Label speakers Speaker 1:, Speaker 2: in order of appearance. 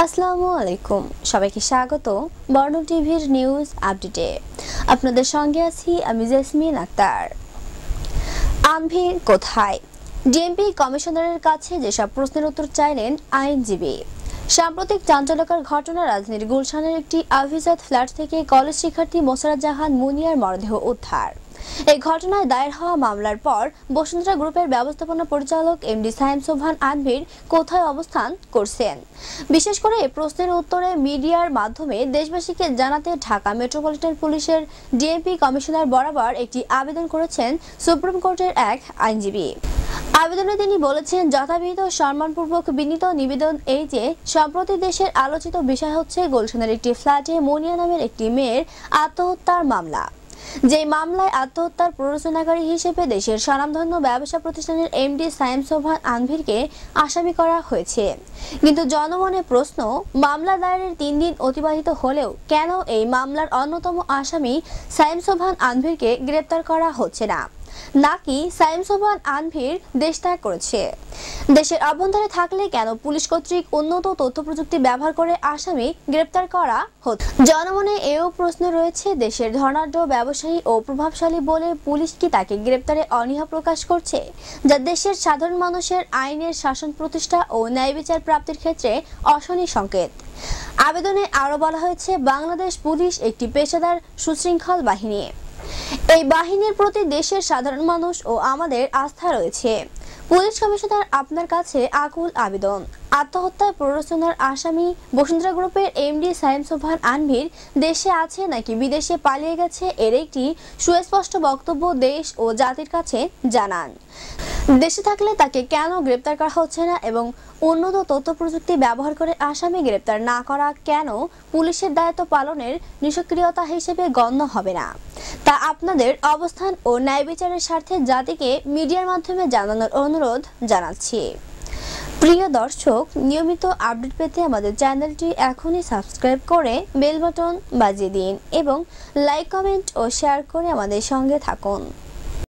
Speaker 1: আসসালামু আলাইকুম, সবাইকে স্বাগত বর্ণ টিভির নিউজ আপডেটে। আপনাদের সঙ্গে আছি আমি জেসমিন আক্তার। আনভির কোথায়? ডিএমপি কমিশনারের কাছে যেসব প্রশ্নের উত্তর চাইলেন আইনজীবী। সাম্প্রতিক চাঞ্চল্যকর ঘটনা, রাজধানীর গুলশানের একটি আভিজাত ফ্ল্যাট থেকে কলেজ শিক্ষার্থী মোসাররত জাহান মুনিয়ার মরদেহ উদ্ধার। এই ঘটনায় দায়ের হওয়া মামলার পর বসুন্ধরা গ্রুপের ব্যবস্থাপনা পরিচালক এমডি সায়েম সোবহান আনভির কোথায় অবস্থান করছেন, বিশেষ করে এই প্রশ্নের উত্তরে মিডিয়ার মাধ্যমে দেশবাসীকে জানাতে ঢাকা মেট্রোপলিটন পুলিশের ডিএমপি কমিশনার বরাবর একটি আবেদন করেছেন সুপ্রিম কোর্টের এক আইনজীবী। আবেদনে তিনি বলেছেন, যথাবিহিত সম্মানপূর্বক বিনীত নিবেদন এই যে, সম্প্রতি দেশের আলোচিত বিষয় হচ্ছে গুলশানের একটি ফ্ল্যাটে মুনিয়া নামের একটি মেয়ের আত্মহত্যার মামলা। যে মামলায় আত্মহত্যার প্ররোচনাকারী হিসেবে দেশের স্বনামধন্য ব্যবসা প্রতিষ্ঠানের এমডি সায়েম সোবহান আনভিরকে আসামি করা হয়েছে। কিন্তু জনমনে প্রশ্ন, মামলা দায়েরের 3 দিন অতিবাহিত হলেও কেন এই মামলার অন্যতম আসামি সায়েম সোবহান আনভিরকে গ্রেপ্তার করা হচ্ছে না? নাকি সায়েম সোবহান আনভির দেশ ত্যাগ করেছে? দেশের অভ্যন্তরে থাকলে কেন পুলিশ কর্তৃক উন্নত তথ্য প্রযুক্তি ব্যবহার করে আসামি গ্রেপ্তার করা হতো? জনমনে এও প্রশ্ন রয়েছে, দেশের ধনাঢ্য ব্যবসায়ী ও প্রভাবশালী বলে পুলিশ কি তাকে গ্রেপ্তারে অনীহা প্রকাশ করছে, যা দেশের সাধারণ মানুষের আইনের শাসন প্রতিষ্ঠা ও ন্যায় বিচার প্রাপ্তির ক্ষেত্রে অশনি সংকেত। আবেদনে আরো বলা হয়েছে, বাংলাদেশ পুলিশ একটি পেশাদার সুশৃঙ্খল বাহিনী। এই বাহিনীর প্রতি দেশের সাধারণ মানুষ ও আমাদের আস্থা রয়েছে। পুলিশ কমিশনার, আপনার কাছে আকুল আবেদন। আত্মহত্যার প্ররোচনার আসামি বসুন্ধরা গ্রুপের এমডি সায়েম সোবহান আনভির দেশে আছে নাকি বিদেশে পালিয়ে গেছে, এর একটি সুস্পষ্ট বক্তব্য দেশ ও জাতির কাছে জানান। দেশে থাকলে তাকে কেন গ্রেপ্তার করা হচ্ছে না এবং উন্নত তথ্য প্রযুক্তি ব্যবহার করে আসামি গ্রেপ্তার না করা কেন পুলিশের দায়িত্ব পালনের নিষ্ক্রিয়তা হিসেবে গণ্য হবে না, তা আপনাদের অবস্থান ও ন্যায় বিচারের স্বার্থে জাতিকে মিডিয়ার মাধ্যমে জানানোর অনুরোধ জানাচ্ছি। প্রিয় দর্শক, নিয়মিত আপডেট পেতে আমাদের চ্যানেলটি এখনই সাবস্ক্রাইব করে বেল বাটন বাজিয়ে দিন এবং লাইক, কমেন্ট ও শেয়ার করে আমাদের সঙ্গে থাকুন।